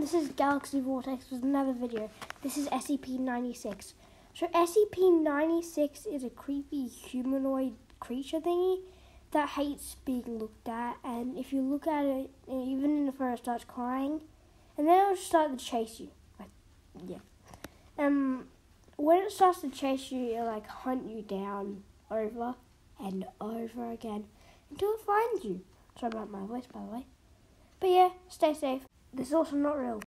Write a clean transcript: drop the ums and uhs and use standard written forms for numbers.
this is Galaxy Vortex with another video. This is SCP-96. So SCP-96 is a creepy humanoid creature thingy that hates being looked at, and if you look at it, even in the photo, it starts crying, and then it'll start to chase you. When it starts to chase you, it'll hunt you down over and over again until it finds you. Sorry about my voice, by the way. But yeah, stay safe. This is also not real.